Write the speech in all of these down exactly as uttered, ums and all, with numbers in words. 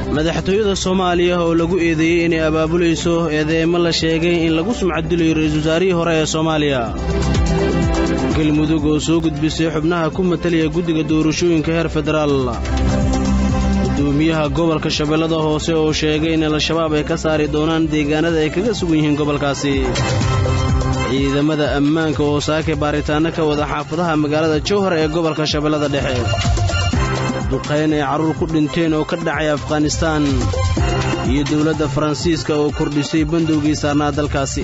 madaxtooyada Soomaaliya oo lagu eedeeyay inay abaabulayso eedeymo la sheegay in lagu sumcadilayo ra'iisul wasaarihii hore ee Soomaaliya galmudug oo soo gudbisay xubnaha ku matalaya guddiga doorashooyinka heer federaal gudoomiyaha gobolka Shabeellada Hoose oo sheegay in al-shabaab ay ka saari doonaan deegaanada ay kaga sugan yihiin gobolkaasi ciidamada ammaanka oo saakay baaritaano ka wada xaafadaha magaalada Jowhar ee gobolka Shabeellada Dhexe duqeyn ay carruur ku dhinteen oo ka dhacay Afghanistan iyo dawladda Faransiiska oo kordhisay bandowgii saarnaa dalkaasi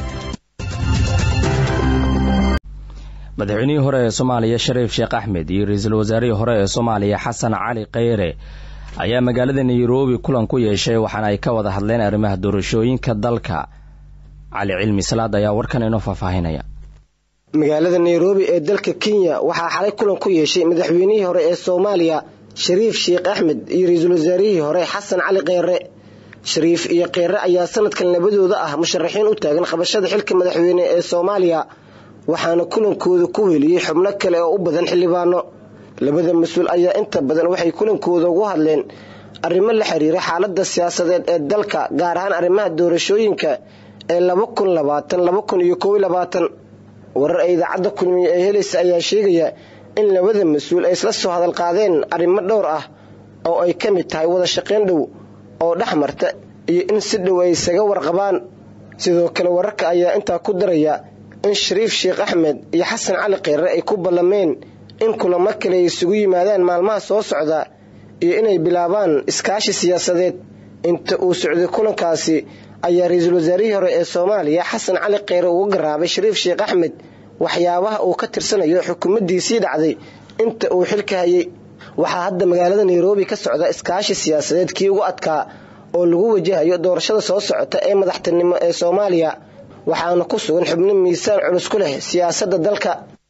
madaxweynihii hore ee Soomaaliya Shariif Sheekh Axmed iyo ra'iisul wasaarihii hore ee Soomaaliya Xasan Cali Kheyre ayaa magaalada Nairobi kulan ku yeeshay waxaana ay ka wada hadleen arrimaha doorashooyinka dalka cali cilmi salaad ayaa warkan inoo faahfaahinaya magaalada Nairobi ee dalka Kenya waxaa xalay kulan ku yeeshay madaxweynihii hore ee Soomaaliya Shariif Sheekh Axmed iyo ra'iisul wasaarihii hore Xasan Cali Kheyre Shariif iyo Kheyre ayaa sanadkan labadooda ah musharaxiin u taagan qabashada xilka madaxweyne ee Soomaaliya waxaana kulankooda ku weliyay xubno kale oo u badan xildhibaano labada mas'uul ayaa inta badan waxay kulankooda uga hadleen arrimo la xiriira xaaladda siyaasadeed ee dalka gaar ahaan arrimaha doorashooyinka ee laba kun iyo labaatan laba kun iyo koob iyo labaatan warar ay idaacadda kulmiye ee helaysa ayaa sheegaya in labada mas'uul ay isla soo hadal qaadeen arrimo dhowr ah oo ay ka mid tahay wada shaqayn dhow oo dhaxmarta iyo in si dhow ay isaga warqabaan sidoo kale wararka ayaa intaa ku daraya in Shariif Sheekh Axmed iyo Xasan Cali Kheyre ay ku ballameen in kulamo kale isugu yimaadaan maalmaha soo socda iyo inay bilaabaan iskaashi siyaasadeed inta uu socday kulankaasi ayaa ra'iisul wasaarihii hore ee Soomaaliya Xasan Cali Kheyre ugu garaabay Shariif Sheekh Axmed waxyaabaha uu ka tirsanayo xukuumaddiisii dhacday inta uu xilka hayay waxaa hadda magaalada Nairobi ka socda iskaashi siyaasadeed kii ugu adkaa oo lagu wajahayo doorashada soo socota ee madaxtinimo ee Soomaaliya waxaana ku sugan xubno miisaan culus ku leh siyaasadda dalka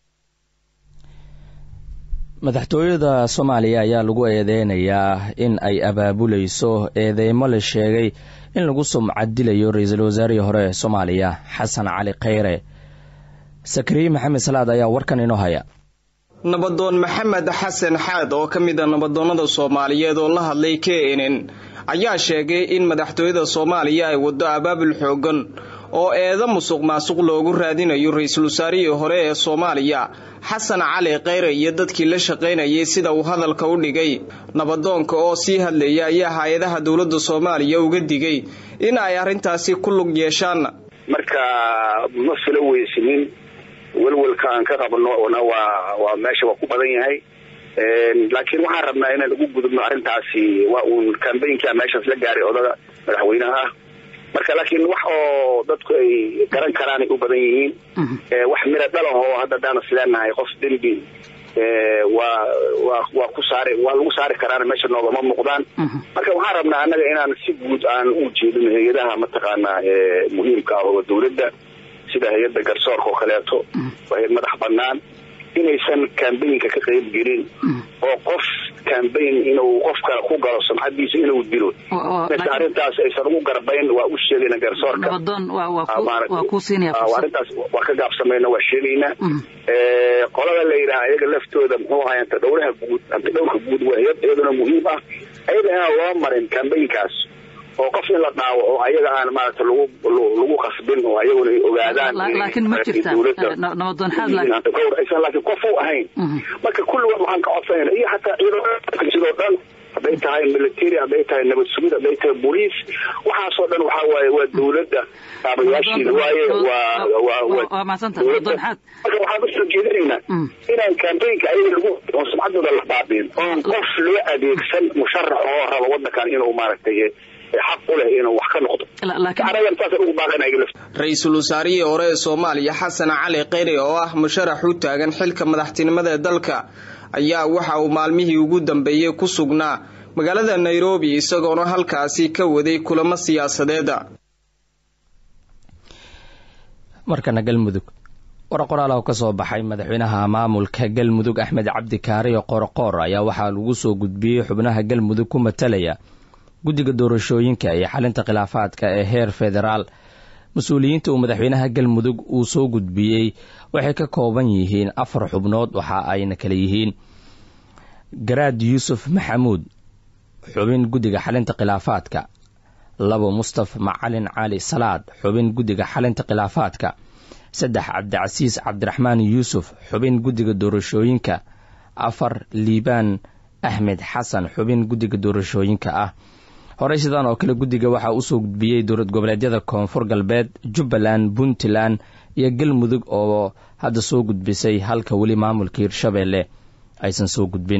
madaxtooyada Soomaaliya ayaa lagu eedeynayaa in ay abaabulayso eedeymo la sheegay in lagu sumcadilayo ra'iisul wasaarihii hore ee Soomaaliya Xasan Cali Kheyre Sakriye Maxamed Salaad ayaa warkan inoo haya nabadoon Maxamed Xasan Xaad oo ka mid ah nabadoonnada Soomaaliyeed oo la hadlay K N N ayaa sheegay in madaxtooyada Soomaaliya ay wado abaabul xoogan oo eedo musuq maasuq loogu raadinayo ra'iisul wasaarihii hore ee Soomaaliya Xasan Cali Kheyre iyo dadkii la shaqeynayay sida uu hadalka u dhigay nabadoonka oo sii hadlayay ayaa hay'adaha dawladda Soomaaliya uga digay in ay arintaasi ku lug yeeshaan marka ma fila weysinin walwalka aan ka qabno waa waa meesha waa ku badan yahay laakiin waxaan rabnaa inaan ugu gudubno arintaasi waa uu campaign-ka meeshaas la gaaray odaga madaxweynaha marka laakiin wax oo dadku ay garan karaan ay u badan yihiin ee wax mira dhalaho hadda daan isleenahay qof dambi ee waa waa waa ku saari waa lagu saari karaan meesha noogama muuqdaan marka waxaan rabnaa anaga inaan si guud aan u jeedino hay'adaha mataqaana ee muhiimka ah oo dawladda sida hay'adda garsoorka oo kaleeto waa madax bannaan inaysan campaign-ka ka qayb gelin oo qof campaign inuu qofka ku galo sumcadiisa inuu dilo marka arintaas aysan ugu garbayn waa u sheegayna garsoorka nabadoon waa waa ku siinaya arintaas waa ka gaabsamayna waa sheegayna ee qolada la yiraahdo ayaga laftooda muxuu ahaayeen dhowraha guud anta dhowrka guud waa iyaduna muhiim ah ayadana loo marin campaign-kaas oo qof in la dhaawo oo ayaga aan maarta lagu lagu qasbin oo ayaguna ay ogaadaan laakiin ma jirta nabadoon xad laakiin laakiin qof uu ahayn marka kullu waxaan ka codsanayna iyo hataa ciidamada sidoo dhan haday tahay military haday tahay nabad sugid haday tahay police waxaasoo dhan waxa waaye waa dawladda taabayaashiina waaye waa waa waa maasanta nabadoon xad marka waxaan u soo jeedinaynaa inaan campaign-ka ayaga lagu sumcadooda la baabin oo qof loo adeegsan musharax oo rabo wadankan inuu maaragtay xaq u leh inuu wax ka noqdo ra'iisul wasaarihii hore ee Soomaaliya Xasan Cali Kheyre oo ah musharax u taagan xilka madaxtinimada ee dalka ayaa waxa uu maalmihii ugu dambeeyay ku sugnaa magaalada Nairobi isagoo halkaasi ka waday kulamo siyaasadeed markana galmudug warqoraal ka soo baxay madaxweynaha maamulka galmudug Axmed Cabdi Kaariyo Qorqor ayaa waxa lagu soo gudbiyay xubnaha galmudug ku matalaya guddiga doorashooyinka iyo xalinta khilaafaadka ee heer federaal mas'uuliyiinta uu madaxweynaha galmudug uu soo gudbiyay waxay ka kooban yihiin afar xubnood waxa ayna kala yihiin Garaad Yuusuf Maxamuud xubin guddiga xalinta khilaafaadka labo mustaf macalin cali salaad xubin guddiga xalinta khilaafaadka saddex cabdicasiis cabdiraxmaan yuusuf xubin guddiga doorashooyinka afar liibaan axmed xasan xubin guddiga doorashooyinka ah horey sidaan oo kale guddiga waxaa usoo gudbiyey dowlad goboleedyada koonfur galbeed jubbaland puntland iyo galmudug oo hadda soo gudbisay halka weli maamulka hirshabeelle aysan soo gudbin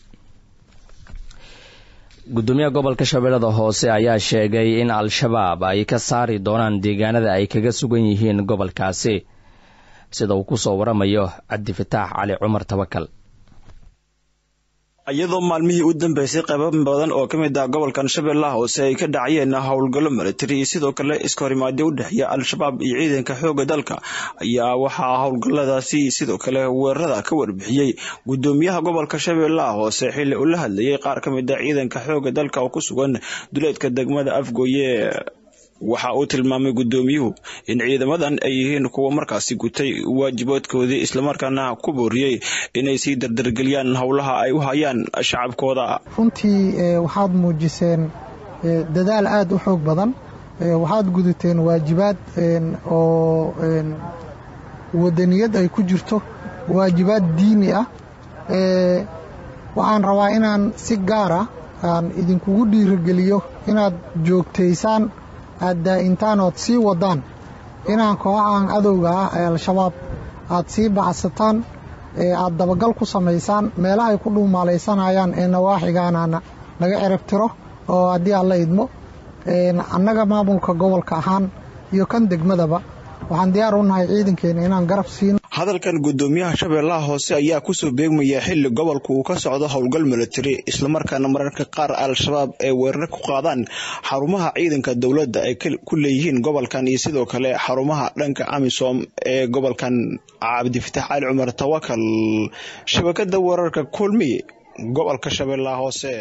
gudoomiyaha gobolka shabeellada hoose ayaa sheegay in al-shabaab ay ka saari doonaan deegaanada ay kaga sugan yihiin gobolkaasi sida uu ku soo waramayo cabdifataax cali cumar tawakal iyadoo maalmihii u dambeysay qaybo badan oo ka mid ah gobolkan shabeellaha hoose ay ka dhacayeen howlgallo militari iyo sidoo kale iska horimaadyo u dhexeeya al-shabaab iyo ciidanka xoogga dalka ayaa waxaa howlgalladaasi sidoo kale weerarada ka warbixiyey gudoomiyaha gobolka shabeellaha hoose xilli uu la hadlayay qaar ka mid ah ciidanka xoogga dalka oo ku sugan duleedka degmada Afgooye waxa uu tilmaamay gudoomiyuhu in ciidamadan ay yihiin kuwa markaasi gutay waajibaadkoodii isla markaana ku booriyay inay sii dardargeliyaan howlaha ay u hayaan shacabkooda runtii waxaad muujiseen dadaal aad u xoog badan waxaad gudateen waajibaad oo wadaniyad ay ku jirto waajibaad diini ah waxaan rabaa inaan si gaar ah aan idinkugu dhiirigeliyo inaad joogtaysaan hadda intaanood sii wadaan inaan kooxahan adowga ah ee al-shabaab aad sii baxsataan aad dabagal ku samaysaan meelahay ku dhuumaalaysanayaan ee nawaaxigaanana laga cirib tiro oo haddii aan la idmo annaga maamulka gobolka ahaan iyo kan degmadaba waxaan diyaar u nahay ciidankeena inaan garab siino hadalkan gudoomiyaha shabeellaha hoose ayaa ku soo beegmaya xilli gobolku uu ka socdo howlgal militari isla markaana mararka qaar al-shabaab ay weerar ku qaadaan xarumaha ciidanka dowladda ay ku leeyihiin gobolkan iyo sidoo kale xarumaha dhanka amisom ee gobolkan cabdifataax cali cumar tawakal shabakada wararka kulmi gobolka shabeellaha hoose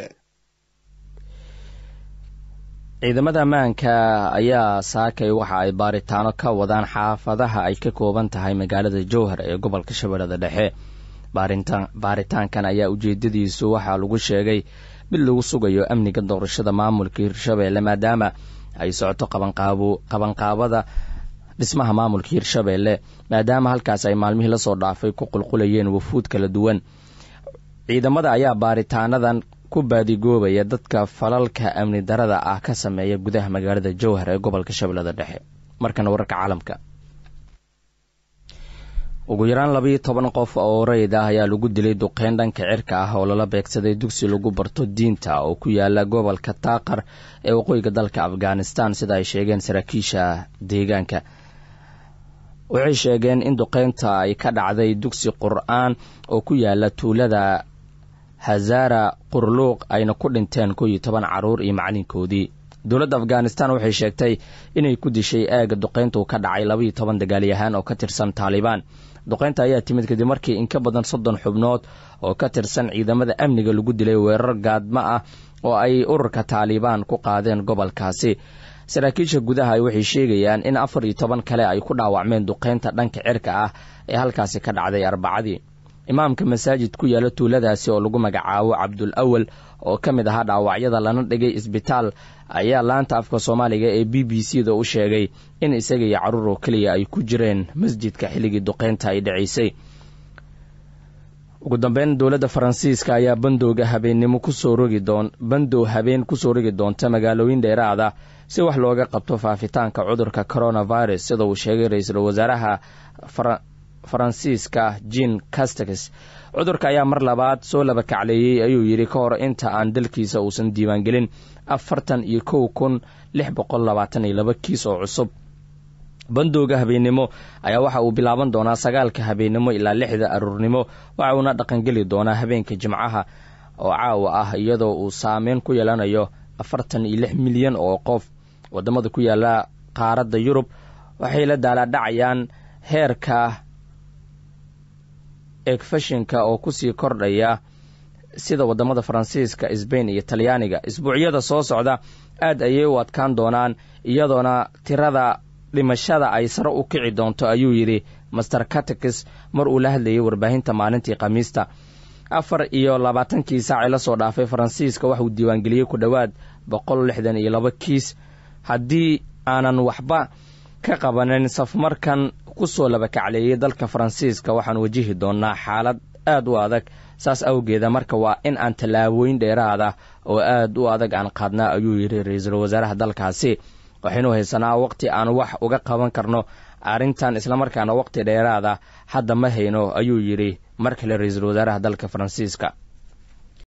ciidamada ammaanka ayaa saakay waxa ay baaritaano ka wadaan xaafadaha ay ka kooban tahay magaalada jowhar ee gobolka shabeellada dhexe baaritaankan ayaa ujeedadiisu waxaa lagu sheegay mid lagu sugayo amniga doorashada maamulka hirshabeelle maadaama ay socoto qabanqaabada dhismaha maamulka hirshabeelle maadaama halkaas ay maalmihii lasoo dhaafay ku qulqulayeen wafuud kala duwan ciidamada ayaa baaritaanadan ku baadigoobaya dadka falalka amni darada ah ka sameeya gudaha magaalada jowhar ee gobolka shabeellada dhexe markana wararka caalamka ugu yaraan labiyo toban qof oo rayid ah ayaa lagu dilay duqeyn dhanka cirka ah oo lala beegsaday dugsi lagu barto diinta oo ku yaala gobolka taaqar ee waqooyiga dalka afghanistan sida ay sheegeen saraakiisha deegaanka waxay sheegeen in duqeynta ay ka dhacday dugsi qur-aan oo ku yaala tuulada hazara qurluuq ayna ku dhinteen koo iyo toban caruur iyo macalinkoodii dowladda afghanistan waxay sheegtay inay ku dishay aaga duqeynta uu ka dhacay laba iyo toban dagaalyahaan oo ka tirsan taalibaan duqeynta ayaa timid kadib markii in ka badan soddon xubnood oo ka tirsan ciidamada amniga lagu dilay weerar gaadmo ah oo ay ururka taalibaan ku qaadeen gobolkaasi saraakiisha gudaha waxay sheegayaan in afar iyo toban kale ay ku dhaawacmeen duqeynta dhanka cirka ah ee halkaasi ka dhacday arbacadii imaamka masaajid ku yaala tuuladaasi oo lagu magacaabo cabdul awal oo ka mid ahaa dhaawacyada lana dhigay isbitaal ayaa laanta afka soomaaliga ee b b c da u sheegay in isaga iyo carruur oo keliya ay ku jireen masjidka xilligii duqeynta ay dhacaysay ugu dambeyn dowladda faransiiska ayaa bandowga habeennimo kusoo rogi doon bandow habeen kusoo rogi doonta magaalooyin dheeraada si wax looga qabto faafitaanka cudurka coronavirus sida uu sheegay ra-iisul wasaaraha faransiiska jean castex cudurka ayaa mar labaad soo laba kacleeyey ayuu yidhi ka hor inta aan dalkiisa uusan diiwaangelin afartan iyo kow kun lix boqol labaatan iyo laba kiis oo cusub bandowga habeennimo ayaa waxa uu bilaaban doonaa sagaalka habeennimo ilaa lixda aruurnimo waxa uuna dhaqangeli doonaa habeenka jimcaha oo caawa ah iyadoo uu saameyn ku yeelanayo afartan iyo lix milyan oo qof wadamada ku yaala qaaradda yurub waxay la daalaadhacayaan heerka egfashinka oo kusii kordhaya sida wadamada faransiiska sbain iyo talyaaniga isbuucyada soo socda aad ayay u adkaan doonaan iyadoona tirada dhimashada ay sare u kici doonto ayuu yidhi master catex mar uu la hadlayay warbaahinta maalintii khamiista afar iyo labaatankii saac ee lasoo dhaafay faransiiska waxauu diiwaangeliyey ku dhowaad boqol lixdan iyo laba kiis haddii aanan waxba ka qabanin safmarkan kusoo labakacleeyay dalka faransiiska waxaan wajihi doonaa xaalad aad u adag saas awgeeda marka waa in aan tallaabooyin dheeraada oo aad u adag aan qaadnaa ayuu yidhi ra-iisul wasaaraha dalkaasi waxaynu haysanaa waqti aan wax uga qaban karno arrintan islamarkaana waqti dheeraada hadda ma hayno ayuu yidhi mar kale ra-iisul wasaaraha dalka faransiiska